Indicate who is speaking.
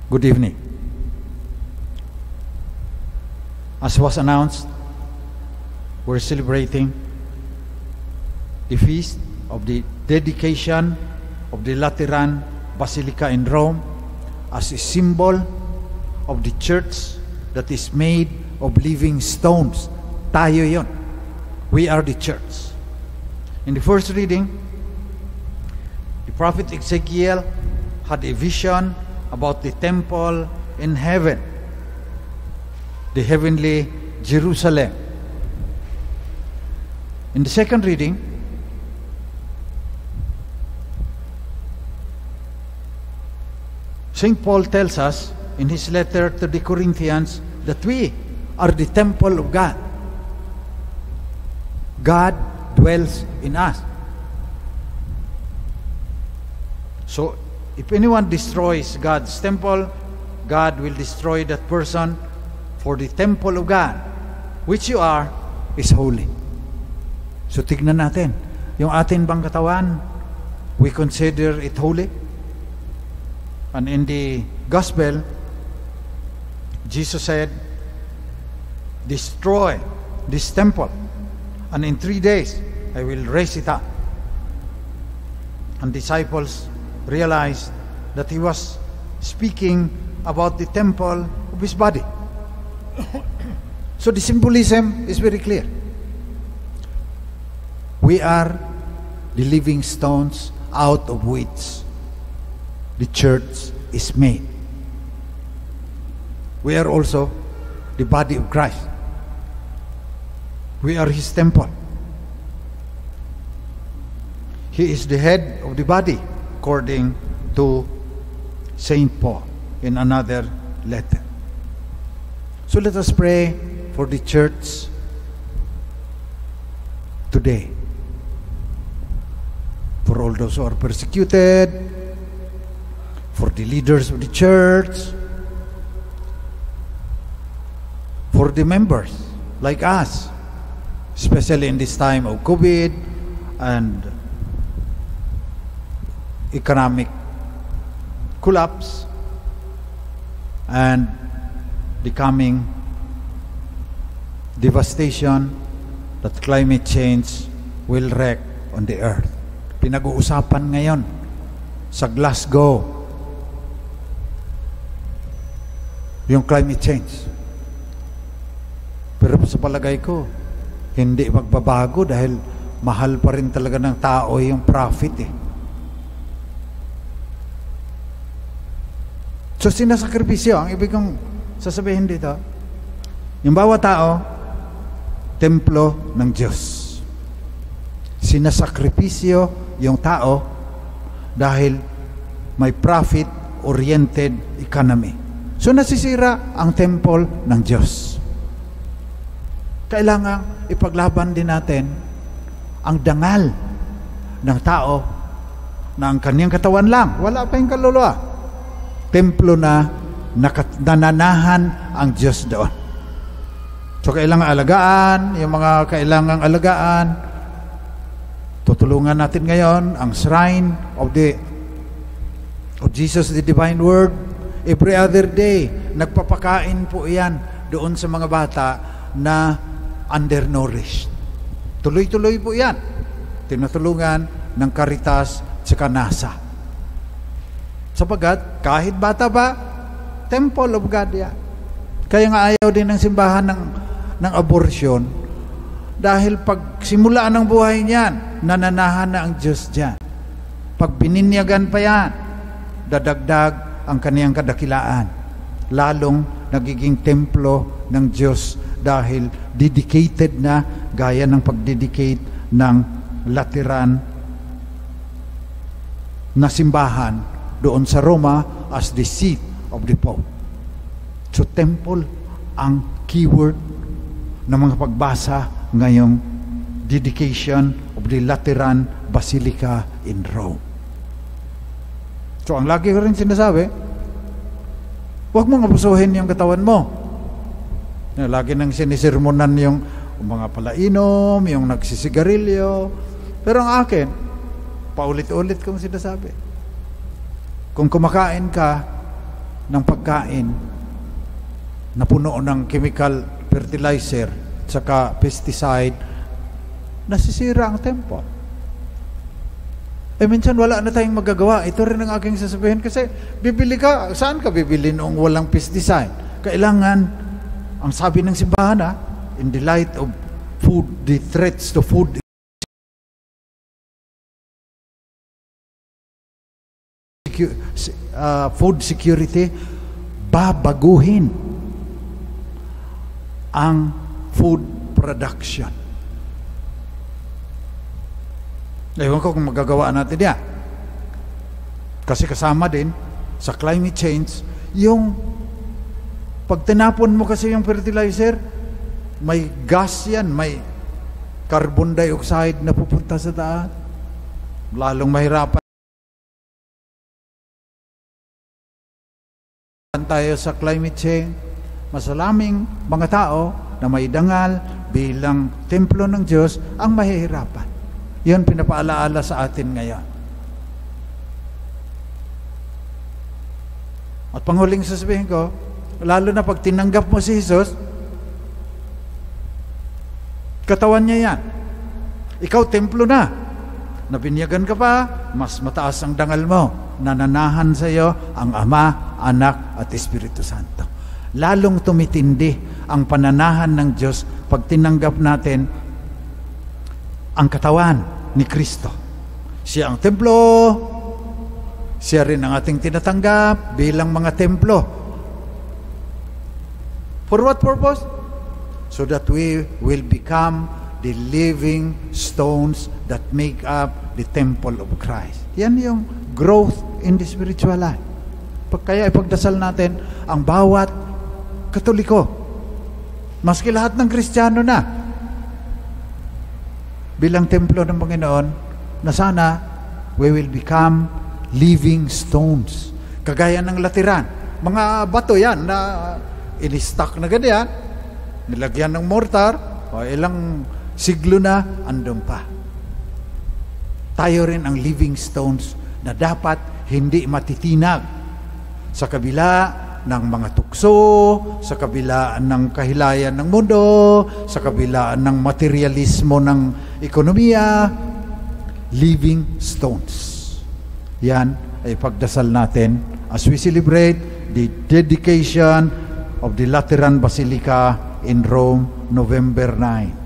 Speaker 1: Good evening. As was announced, we're celebrating the feast of the dedication of the Lateran Basilica in Rome as a symbol of the church that is made of living stones. Tayo yon. We are the church. In the first reading, the prophet Ezekiel had a vision about the temple in heaven, the heavenly Jerusalem. In the second reading, St. Paul tells us in his letter to the Corinthians that we are the temple of God. God dwells in us. So, if anyone destroys God's temple, God will destroy that person, for the temple of God, which you are, is holy. So, tignan natin. Yung atin bang katawan, we consider it holy? And in the gospel, Jesus said, destroy this temple, and in 3 days I will raise it up. And disciples realized that he was speaking about the temple of his body. So the symbolism is very clear. We are the living stones out of which the church is made. We are also the body of Christ. We are his temple. He is the head of the body, according to St. Paul in another letter. So let us pray for the church today. For all those who are persecuted, for the leaders of the church, for the members like us, especially in this time of COVID and economic collapse and the coming devastation that climate change will wreak on the earth. Pinag-uusapan ngayon sa Glasgow yung climate change. Pero sa palagay ko, hindi magbabago dahil mahal pa rin talaga ng tao yung profit eh. So sinasakripisyo, ang ibig kong sasabihin dito, yung bawat tao, templo ng Diyos. Sinasakripisyo yung tao dahil may profit-oriented economy. So nasisira ang temple ng Diyos. Kailangan ipaglaban din natin ang dangal ng tao na ang kanyang katawan lang, wala pa yung kaluluwa. Templo na nananahan ang Diyos doon. So kailangan alagaan, yung mga kailangang alagaan. Tutulungan natin ngayon ang shrine of Jesus the Divine Word. Every other day, nagpapakain po iyan doon sa mga bata na undernourished. Tuloy-tuloy po yan. Tinutulungan ng Caritas sa NASA. Sapagat, kahit bata ba, temple of God yan. Kaya nga ayaw din ng simbahan ng abortion dahil pag simula ng buhay niyan, nananahan na ang Diyos dyan. Pag bininyagan pa yan, dadagdag ang kaniyang kadakilaan. Lalong nagiging templo ng Diyos dahil dedicated na gaya ng pag-dedicate ng Lateran na simbahan doon sa Roma as the seat of the Pope. So temple ang keyword ng mga pagbasa ngayong dedication of the Lateran Basilica in Rome. So ang lagi ko rin sinasabi, huwag mong abusuhin yung katawan mo. Lagi nang sinisermonan yung mga palainom, yung nagsisigarilyo. Pero ang akin, paulit-ulit kong sinasabi. Kung kumakain ka ng pagkain na puno ng chemical fertilizer at saka pesticide, nasisira ang temple. Minsan wala na tayong magagawa. Ito rin ang aking sasabihin kasi bibili ka, saan ka bibili noong walang pesticide? Kailangan, ang sabi ng simbahan, in the light of food, the threats to food security, babaguhin ang food production. Ewan ko kung magagawa natin yan. Kasi kasama din sa climate change, yung pag tinapon mo kasi yung fertilizer, may gas yan, may carbon dioxide na pupunta sa daan. Lalong mahirapan tayo sa climate change. Masalaming mga tao na may dangal bilang templo ng Diyos ang mahihirapan. Yan pinapaalaala sa atin ngayon. At panghuling sasabihin ko, lalo na pag tinanggap mo si Jesus, katawan niya yan. Ikaw templo na. Nabinyagan ka pa, mas mataas ang dangal mo. Nananahan sa iyo ang Ama, Anak at Espiritu Santo. Lalong tumitindi ang pananahan ng Diyos pag tinanggap natin ang katawan ni Kristo. Siya ang templo, siya rin ang ating tinatanggap bilang mga templo. For what purpose? So that we will become the living stones that make up the temple of Christ. Yan yung growth in the spiritual life. Kaya ipagdasal natin ang bawat Katoliko, maski lahat ng Kristiyano na, bilang templo ng Panginoon, na sana we will become living stones. Kagaya ng latiran. Mga bato yan na in-stack na ganyan, nilagyan ng mortar, o ilang siglo na, andun pa. Tayo rin ang living stones na dapat hindi matitinag sa kabila ng mga tukso, sa kabila ng kahilayan ng mundo, sa kabila ng materialismo ng ekonomiya. Living stones. Yan ay pagdasal natin as we celebrate the dedication of the Lateran Basilica in Rome, November 9.